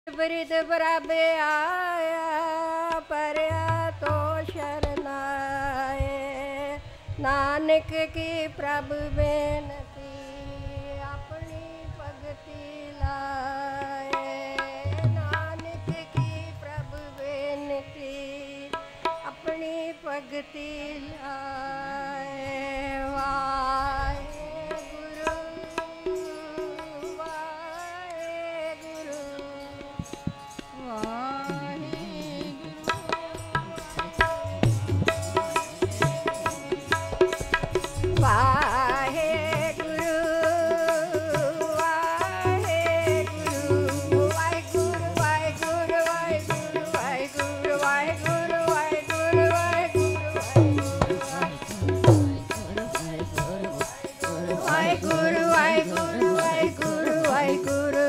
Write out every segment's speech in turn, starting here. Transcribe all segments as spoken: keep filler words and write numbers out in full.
बृद बराबे आया परया तो शरनाए, नानक की प्रभु बेनती अपनी भगति लाए। नानक की प्रभु बेनती अपनी भगति लाए। वाहे गुरु वाहे गुरु वाहे गुरु वाहे गुरु वाहे गुरु वाहे गुरु वाहे गुरु वाहे गुरु वाहे गुरु वाहे गुरु वाहे गुरु वाहे गुरु वाहे गुरु वाहे गुरु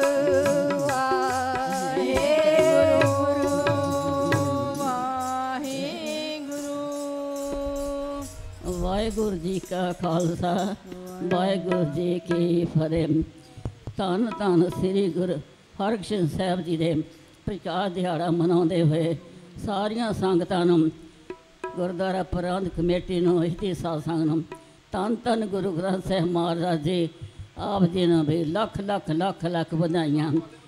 वाहिगुरु जी का खालसा वाहिगुरु जी की फतेह। धन धन श्री गुरु हरकृष्ण साहब जी के प्रचार दिहाड़ा मनाते हुए सारिया संगतां नूं गुरुद्वारा प्रबंध कमेटी नूं इहदी सत्संग नूं धन धन गुरु ग्रंथ साहिब महाराज जी आप जी नूं भी लख लख लख लख बधाइयां।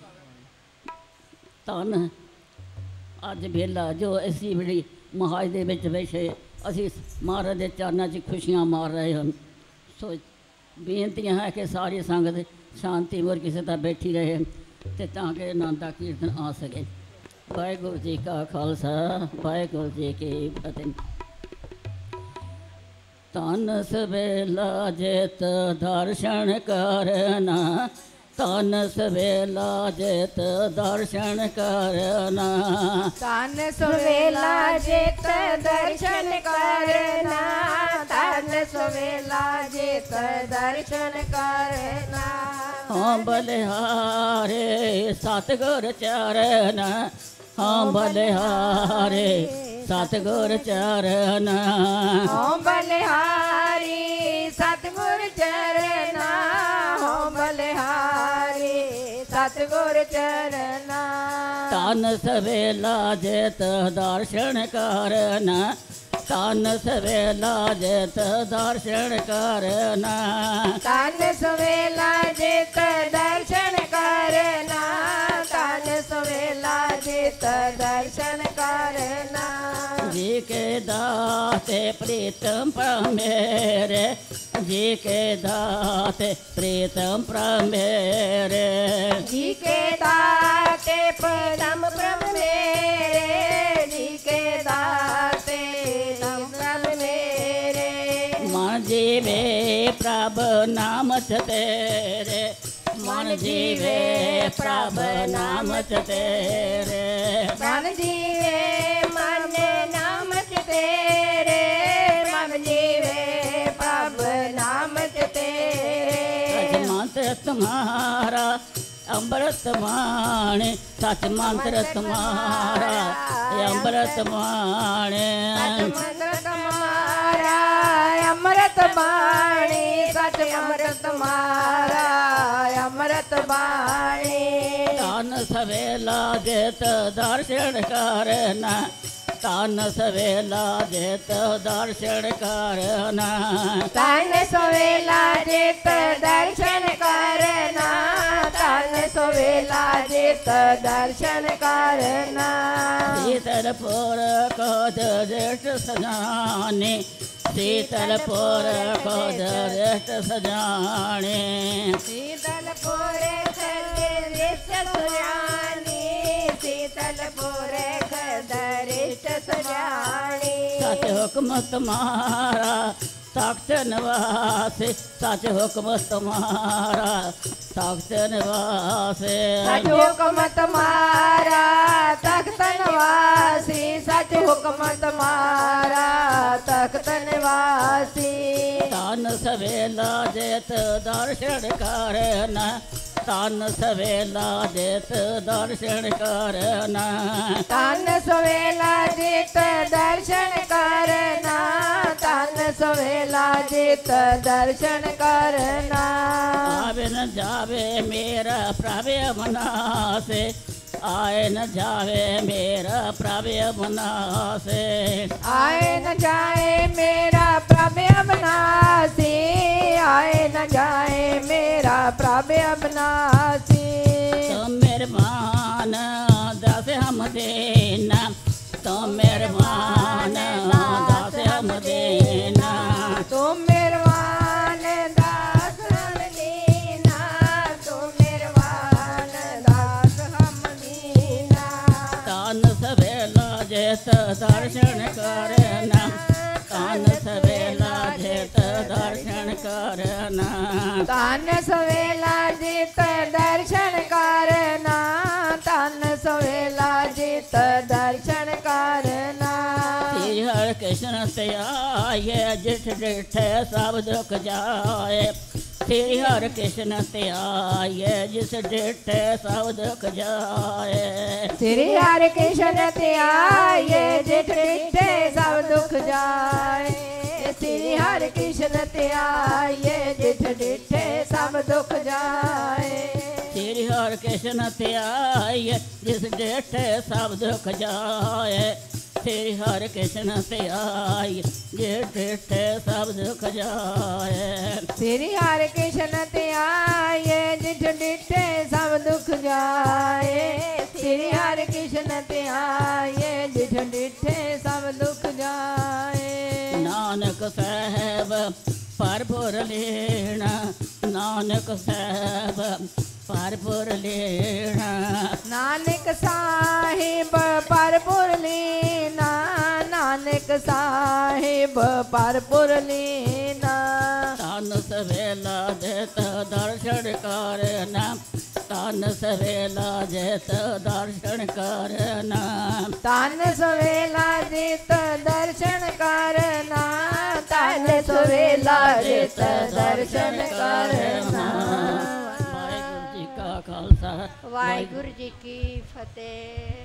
धन अज वेला जो इसी बड़ी महाज दे विच बैठे असी महाराज के चरणों च खुशियां मार रहे हैं। सो बेनतियां है कि सारी संगत शांति और किसी तरह बैठी रहे तो ताकि आनंद का कीर्तन आ सके। वाहिगुरु जी का खालसा वाहिगुरु जी की फतेह। धन सवेला जित दर्शन करना, धन सवेला जित दर्शन करना, धन सवेला जित दर्शन करना, धन सवेला जित दर्शन करना। हाँ बलिहारे सतगुर चरण, हाँ बलिहारे सतगुर चरण, हाँ बलिहारी सतगुर चरण, हाँ बलिहारी सतगुर चरण। धन सवेला जित दर्शन करना, धन सवेला जित दर्शन करना, धन सवेला जित दर्शन करना, धन सवेला जित दर्शन करना। जी के दाते प्रीतम प्रमेरे, जी के दाते प्रीतम प्रमेरे, जी के दाते परम प्रभु मेरे, जी के दाते परम प्रभु मेरे। मन जीवे प्रभु नाम तेरे, मन जीवे प्रभु नाम तेरे, मन जीवे मन नाम तेरे, मन जीवे प्रभु नाम तेरे। मंत्र तुम्हारा अमृत माणे, सच मंत्र तुम्हारा अमृत माणे, मंत्र तुम्हारा अमृत बाणी, सच अमृत तुम्हारा अमृत बाणी। धन सवेला जित दर्शन करना, धन सवेला जित दर्शन करना, धन सवेला जित दर्शन करना, धन सवेला जित दर्शन करना। शीतलपुर को दृष्ट सजाने, शीतलपुर को दृष्ट सजाने, शीतलपुर दृष्ट सजानी, शीतलपुर दृष्ट सजानी। सच हुक्म तुम्हारा तख्त निवासे, सच हुक्म तुम्हारा तख्त निवासे, सच हुक्म तुम्हारा तख्त निवासी, सच हुक्म तुम्हारा तख्त निवासी। धन सवेला जित दर्शन करना, धन सवेला जित दर्शन करना, धन सवेला जित दर्शन करना, धन सवेला जित दर्शन करना। आवे न जावे मेरा प्रभु अविनाशे, आए न जावे मेरा प्रभु अविनाशी। आए न जाए मेरा प्रभु अविनाशी, आए न जाए मेरा प्रभु अविनाशी। तो मेहरबान दास हम देना, तो मेहरबान दास हम देना, तो मेहरबान दास हम दीना, तो मेहरबान दास हम दीना। तान सवेला जेत दर्शन करना, तान सवेला जेत दर्शन करना, तान सवेला जित दर्शन करना, तान सवेला जित दर्शन करना। श्री हर कृष्ण ते आए जिठ डिठे सब दुख जाए, श्री हर कृष्ण ते आए जिस डिठे सब दुख जाए। श्री हरि कृष्ण ते आए जिठ डिठे सब दुख जाए, श्री हरि कृष्ण ते आए जिठ डिठे सब दुख जाए। श्री हर कृष्ण ते आए जिस डिठे सब दुख जाए, श्री हर कृष्ण ते आए जिस डिठे सब दुख जाए। श्री हरि कृष्ण ते आए जिठ डिठे सब दुख जाए, श्री हरि कृष्ण ते आए जिठ डिठे सब दुख जाए। नानक साहब परपुर लेना, नानक साहब परपुर लेना, नानक साहिब परपुर लीना, नानक साहिब परपुर लीना। तान सवेला जेत दर्शन करना, तान सवेला जेत दर्शन करना, तान सवेला जित दर्शन करना, तान सवेला जित दर्शन करना। वाहिगुरू जी का खालसा, वाहिगुरू जी की फतेह।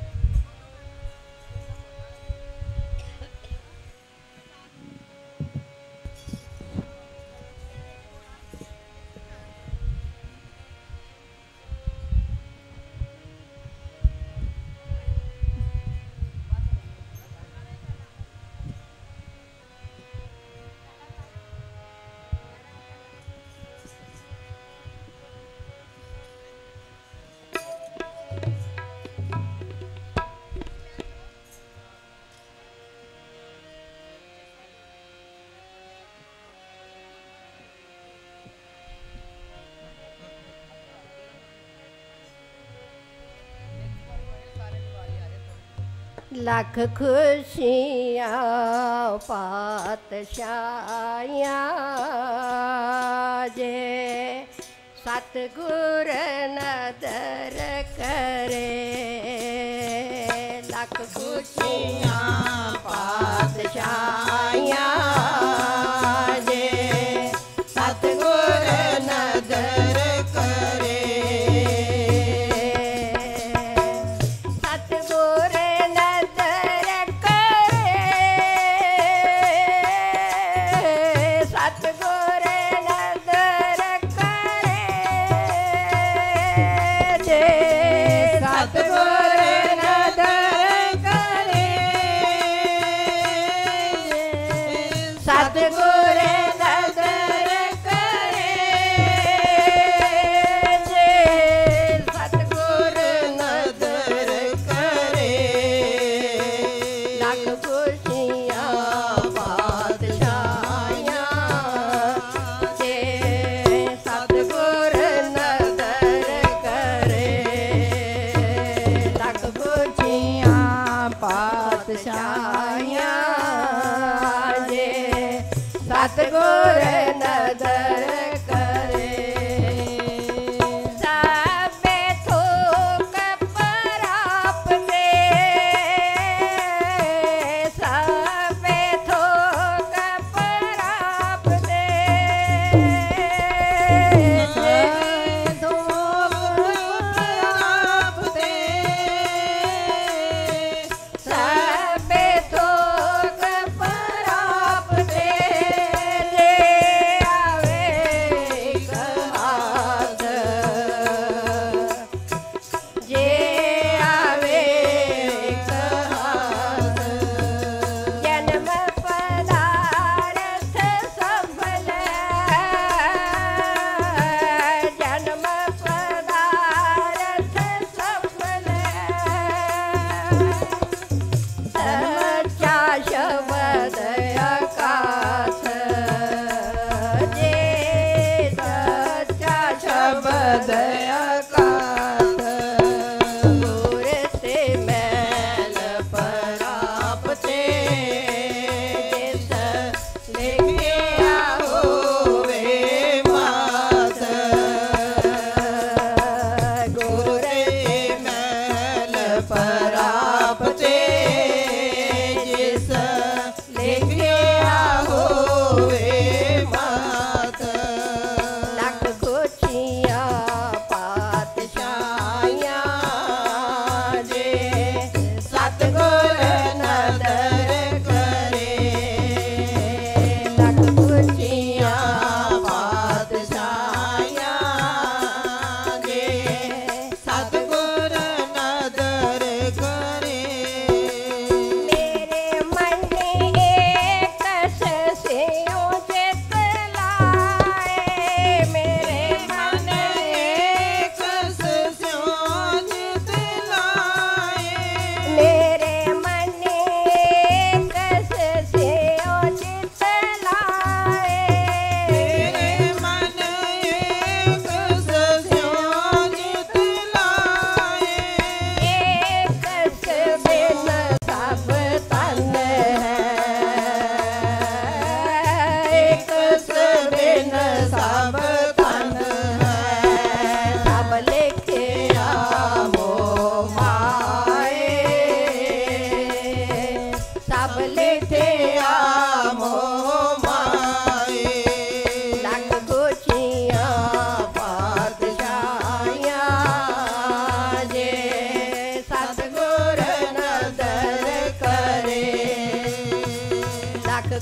लख खुशियाँ पातशाहियाँ जे सतगुर नदर करे। लख खुशियाँ पातशाहियाँ जे सतगुर नदर करे। सतगुर नदर करे, सतगुर नदर करे जे सतगुर नदर करे। सतगुर नदर करे जे सतगुर नदर करे। लख खुशियाँ पातशाहियाँ जे सतगुर नदर करे। लख खुशियाँ पातशाहियाँ जे सतगुर नदर करे। सबे थोक परापते, सबे थोक परापते, थोक परापते, सबे थोक परापते जे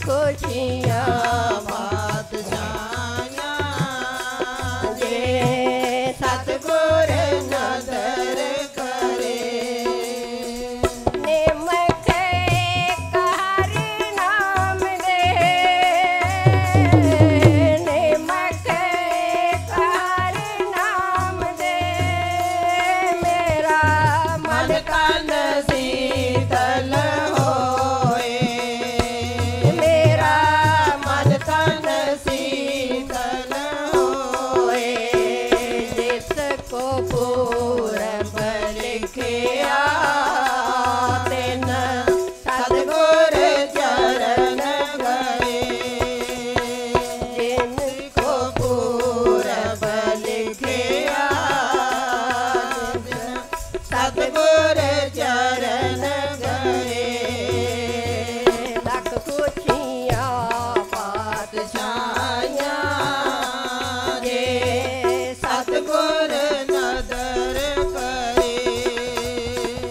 ਖੁਸ਼ੀਆਂ ਪਾਤਸ਼ਾਹਾਂ ਜੇ ਸਤਿਗੁਰ ਨਦਰ ਕਰੇ ਨਿਮਕ ਹਰ ਨਾਮ ਦੇ ਨਿਮਕ ਹਰ ਨਾਮ ਦੇ ਮੇਰਾ ਮਨ ਤਨ ਸੀਤਲ ਹੋਏ ਮੇਰਾ ਮਨ ਤਨ ਸੀਤਲ ਹੋਏ ਜਿਸ ਕੋ ਪੂਰਬ ਲਿਖਿਆ ਤਿਨ ਸਤਿਗੁਰ ਚਰਨ ਗਏ ਜਿਨ ਕੋ ਪੂਰਬ ਲਿਖਿਆ ਸਤਿਗੁਰ ਚਰਨ ਗਏ ਲੱਖ ਖੁਸ਼ੀਆਂ ਪਾਤਸ਼ਾਹੀਆਂ ਜੇ ਸਤਿਗੁਰ ਨਦਰ ਕਰੇ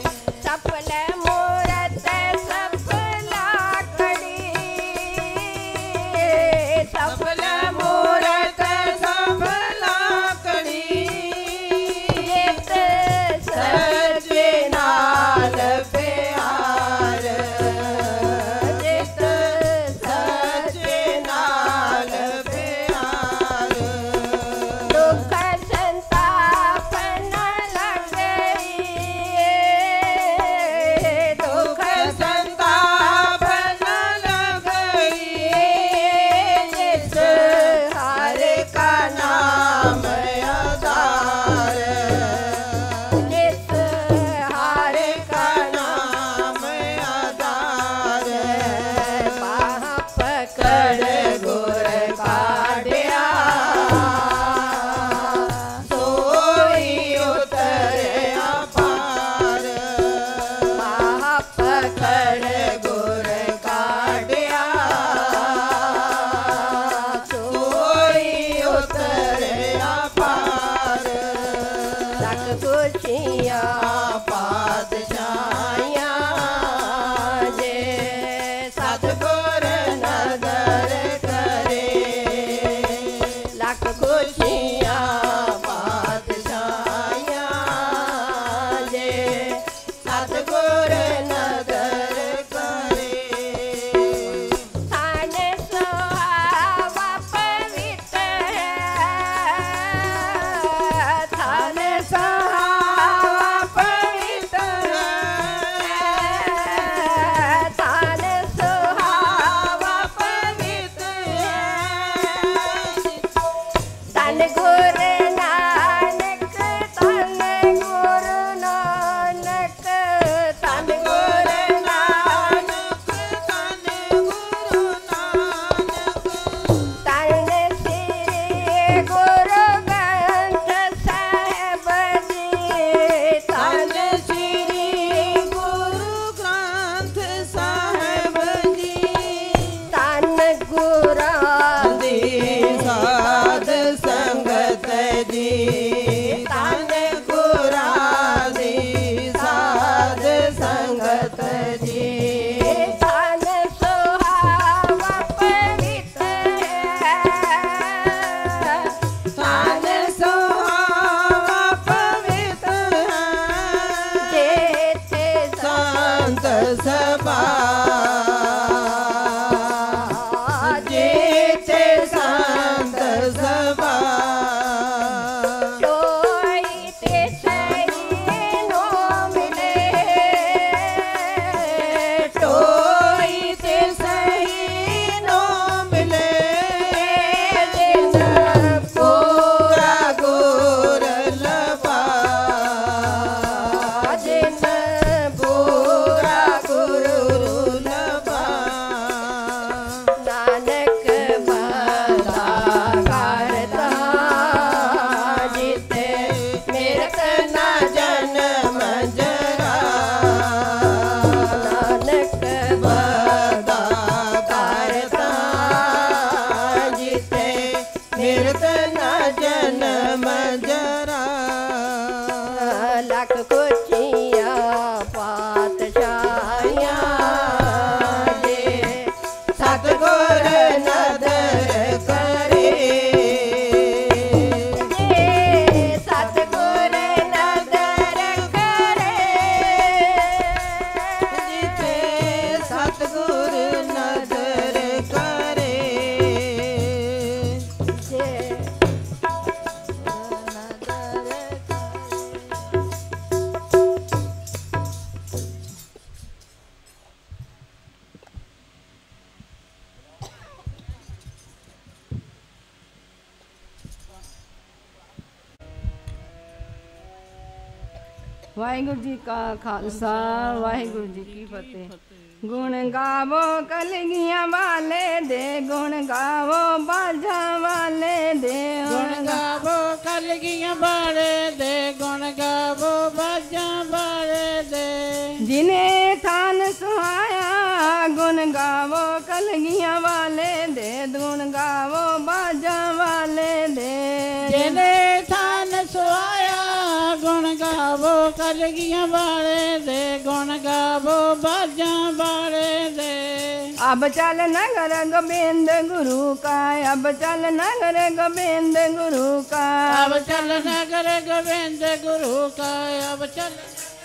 ਵਾਹਿਗੁਰੂ ਜੀ ਕਾ ਖਾਲਸਾ ਵਾਹਿਗੁਰੂ ਜੀ ਕੀ ਫਤਿਹ। ਗੁਣ ਗਾਵੋ ਕਲਗੀਆਂ ਵਾਲੇ ਦੇ, ਗੁਣ ਗਾਵੋ ਬਾਜਾਂ ਵਾਲੇ ਦੇ, ਗੁਣ ਗਾਵੋ ਕਲਗੀਆਂ ਵਾਲੇ ਦੇ, ਗੁਣ ਗਾਵੋ ਬਾਜਾਂ ਵਾਲੇ ਦੇ। ਜਿਨੇ ਥਾਨ ਸੁਹਾਇਆ ਗੁਣ ਗਾਵੋ ਕਲਗੀਆਂ ਵਾਲੇ ਦੇ, ਗੁਣ ਗਾਵੋ ਬਾਜਾਂ ਵਾਲੇ ਦੇ। ਜਿਨੇ ਥਾਨ ਸੁਹਾਇਆ ਗੁਣ ਗਾਵੋ ਕਲਗੀਆਂ ਵਾਲੇ ਦੇ, ਗੁਣ ਗਾਵੋ ਬਾਜਾਂ ਵਾਲੇ ਦੇ। अब चल नगर गोविंद गुरु का, अब चल नगर गोविंद गुरु का, अब चल नगर गोविंद गुरु का, अब चल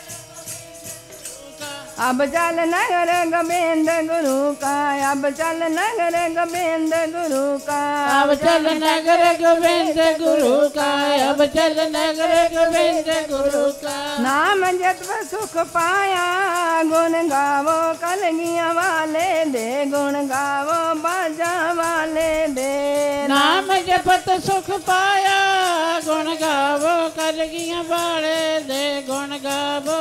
अब चल नगर गोविंद गुरु का, अब चल नगर गोविंद गुरु का, अब चल नगर गोविंद गुरु का, अब चल नगर गोविंद गुरु का। नाम जप सुख पाया गुण गावो कलगियां वाले दे, गुण गावो बाजा वाले दे। नाम जपत सुख पाया गुण गावो कलगियां वाले दे, गुण गावो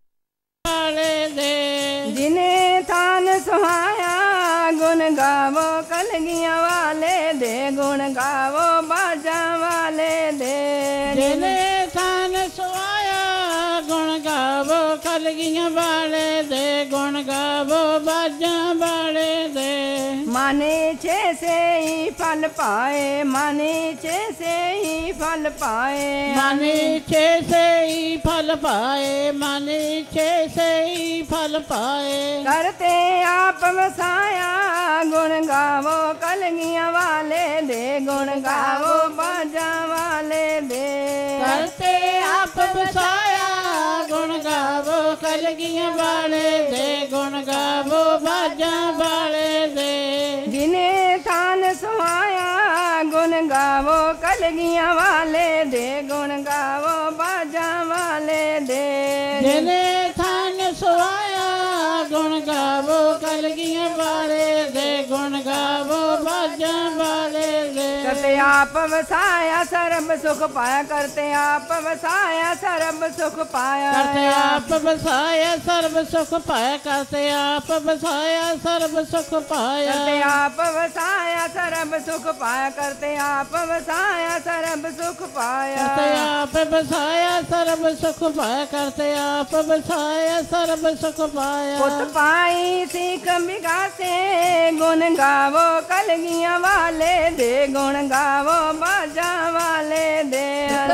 वाले दे। जिने थान सुहाया गुण गावो कलगियां वाले दे, गुण गावो बाजा वाले दे। जिने थान सुहाया गुण गावो कलगियां वाले दे, गुण गावो बाजा वाले दे। माने छे से ही फल पाए, माने छे से ही फल पाए, माने छे से ही फल पाए, माने छे से ही फल पाए। करते आप वसाया गुण गावो कलगियां वाले दे, गुण गावो बाजा वाले दे। करते आप बसाया गुण गावो कलगियां वाले दे, गुण गावो बाजा वाले दे। जिने थान सुहाया गुण गावो कलगियां वाले दे, गुण गावो बाजा वाले दे। जिने थान सुहाया गुण गावो कलगियां वाले दे, गुण गावो बाजा वाले दे। करते आप वसाया सर्ब सुख पाया, करते आप वसाया सर्ब सुख पाया, करते आप बसाया सर्व सुख पाया, करते आप बसाया सर्व सुख पाया। करते आप वसाया सर्ब सुख पाया, करते आप वसाया सर्ब सुख पाया। करते आप बसाया सर्व सुख पाया, करते आप बसाया सर्व सुख पाया। पुत पाई सीख बिगासे गुण गावो कलगियां वाले दे, गुण गावो बाजा वाले दे।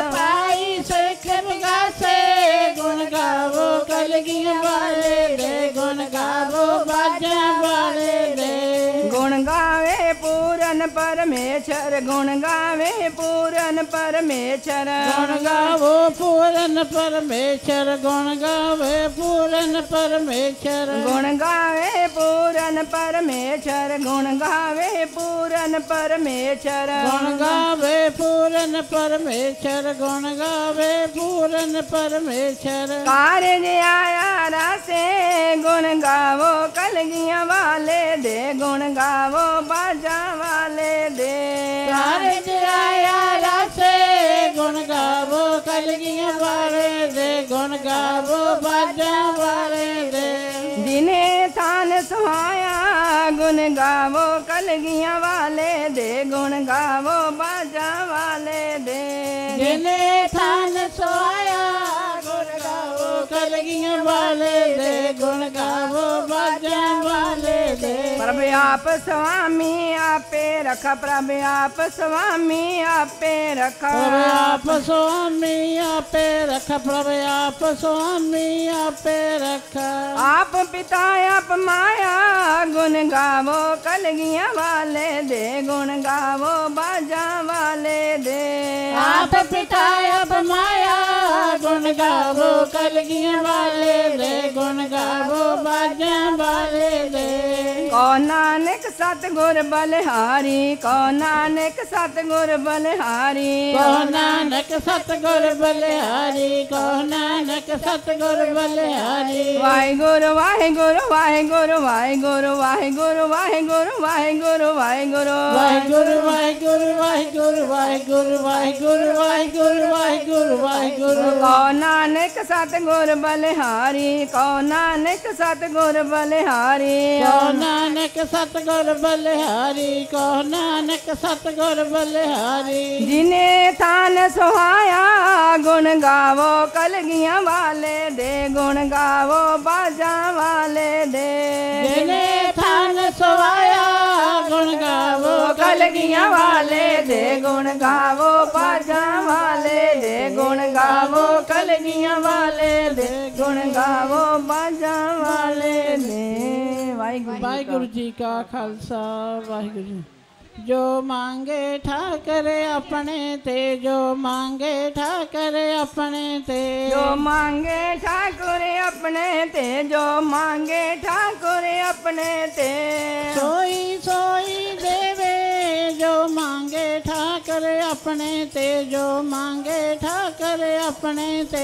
पाई सिख बिगासे गुण गावो कलगियां वाले दे, गुण गावो बाजा वाले दे। गुण गावे पूरन परमेश्वर, गुण गावे पूरन परमेश्वर, गुण गावो पूरन परमेश्वर, गुण गावे पूरन परमेश्वर। गुण गावे पूरन परमेश्वर, गुण गावे पूरन परमेश्वर, गुण गावे पूरन परमेश्वर, गुण गावे पूरन परमेश्वर। कारज आया रासे गुण गावो कलगियां वाले दे, गुण गावो बाजा वाले दे। कारज आया रासे गुण गावो कलगियां वाले दे, गुण गावो बाजा वाले दे। जिने थान सुहाया गुण गावो कलगियां वाले दे, गुण गावो बाजा वाले दे। जिने थान सुहाया गुण गावो कलगियां वाले दे, गुण गावो बाजा वाले दे। प्रभु आप स्वामी आपे रखा, प्रभु आप स्वामी आपे रखा, प्रभु आप स्वामी आपे रखा, प्रभु आप स्वामी आपे रखा। आप पिता आप माया गुण गावो कलगियां वाले दे, गुण गावो बाजा वाले दे। आप पिता आप माया गुण गावो कलगियां वाले दे, गुण गावो बाजा वाले दे। कौ नानक सा सतगुर बलिहारी कहो नानक सतगुर बलिहारी कहो नानक सतगुर बलिहारी कहो नानक सतगुर बलिहारी वाहिगुरु वाहिगुरु वाहिगुरु वाहिगुरु वाहिगुरु वाहिगुरु वाहिगुरु वाहिगुरु वाहिगुरु वाहिगुरु वाहिगुरु वाहिगुरु वाहिगुरु वाहिगुरु वाहिगुरु वाहिगुरु कहो नानक सतगुर बलिहारी कहो नानक सतगुर बलिहारी कहो नानक सतगुर बलिहारी कहो नानक सतगुर बलिहारी जिने थान सुहाया गुण गावो कलगियां वाले दे गुण गावो बाजा वाले दे जिने थान सुहाया गुण गावो कलगियां वाले दे गुण गावो बाजा वाले दे गुण गावो कलगियां वाले दे गुण गावो बाजा वाले दे वाहिगुरु वाहिगुरु जी का खालसा वाहिगुरु जी जो मांगे ठाकर अपने ते जो मांगे ठाकर अपने ते जो मांगे ठाकुर अपने ते जो मांगे ठाकुर अपने ते सोई सोई देवे जो मांगे ठाकर अपने ते जो मांगे ठाकर अपने ते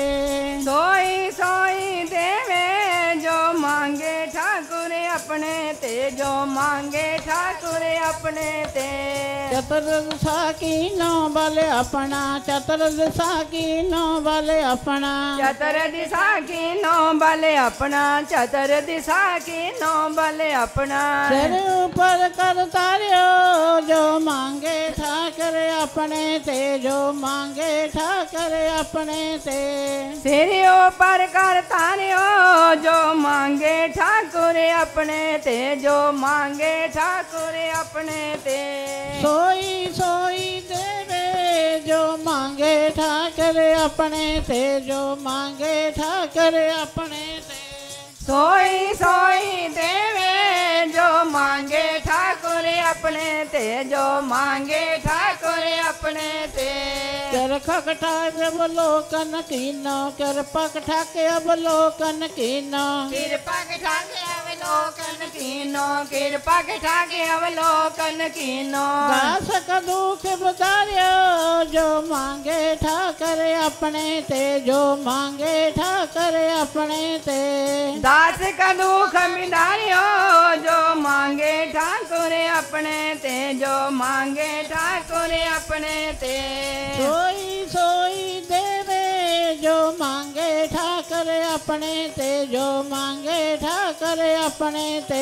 सोई सोई देवे जो मांगे ठाकुर अपने ते जो मांगे ठाकुर अपने ते चतुर्दशा की नो बल अपना चतुर्दशा की नो बल अपना चतर दिशा की नो बल अपना चतर दिशा की नो बल अपना सिर ऊपर कर तारियो जो मांगे ठाकर अपने ते जो मांगे ठाकर अपने ते सिरियों पर कर तारियो जो मांगे ठाकुर अपने ते जो मांगे ठाकुर अपने ते सोई सोई देवे जो मांगे ठाकर अपने ते जो मांगे ठाकर अपने ते सोई सोई देवे जो मांगे ठाकुर अपने ते जो मांगे ठाकुर अपने ते कर खकठा अवलोकन कीनो कर पकठा के अवलोकन कीनो कृपा के ठाके अवलोकन कीनो कृपा के ठाके अवलोकन कीनो दास का दुख बतारियो जो मांगे ठाकर अपने ते जो मांगे ठाकर अपने ते दास का दुख मिटारियो जो मांगे ठाकुर अपने ते जो मांगे ठाकुर अपने ते सोई सोई देवे जो मांगे ठाकर अपने ते जो मांगे ठाकर अपने ते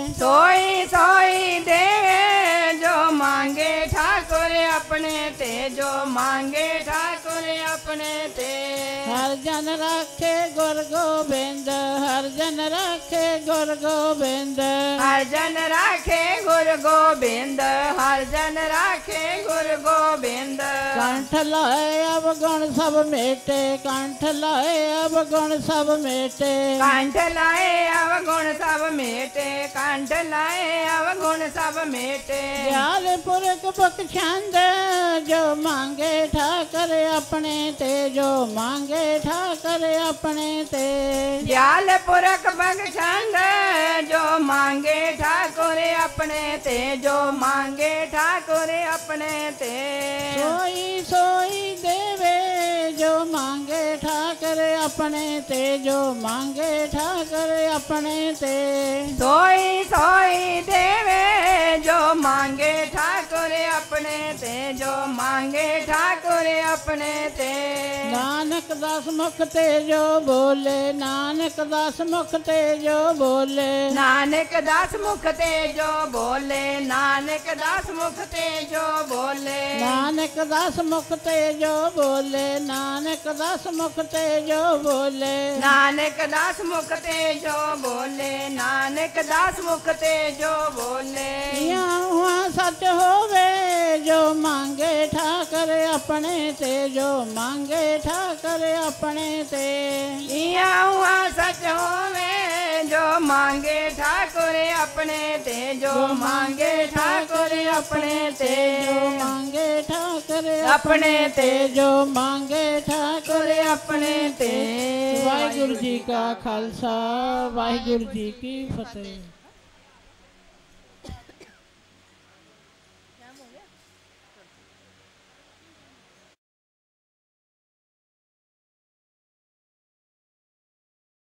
सोई सोई देवे जो मांगे ठाकुर अपने ते जो मांगे ठाकुर अपने ते हर जन रखे गुर गोबिंद हर जन रखे गुर गोबिंद हर जन राखे गुर गोबिंद हर जन राखे गुर गोबिंद कंठ लाए अब गुण सब मेटे कंठ लाए अब गुण सब मेटे कंठ लाए अवगुण सब मेटे कंठ लाए अवगुण सब मेटे दयाल पुरख बख्शंद जो मांगे ठाकर अपने ते जो मांगे ठाकर अपने ते दयाल पुरख बख्शंद जो मांगे ठाकुर अपने ते जो मांगे ठाकुर अपने ते सोई सोई देवे जो मांगे ठाकर अपने ते जो मांगे ठाकर अपने ते सोई सोई देवे जो मांगे ठाकुर अपने ते जो मांगे ठाकुर अपने ते नानक दास मुख ते जो बोले नानक दास मुख ते जो बोले नानक दास मुख ते जो बोले नानक दास मुख ते जो बोले नानक दास मुख ते जो बोले नानक दास मुख ते जो बोले नानक दास मुख ते जो बोले नानक दास मुख ते जो बोले यहाँ हुआ सच होवे जो मांगे ठाकर अपने ते जो मांगे ठाकर अपने ते यहाँ हुआ सच होवे जो मांगे ठाकुर अपने ते जो मांगे ठाकुर अपने ते जो मांगे ठाकर अपने ते जो मांगे ठाकर अपने ते वाहिगुरु जी का खालसा वाहिगुरु जी की फतेह।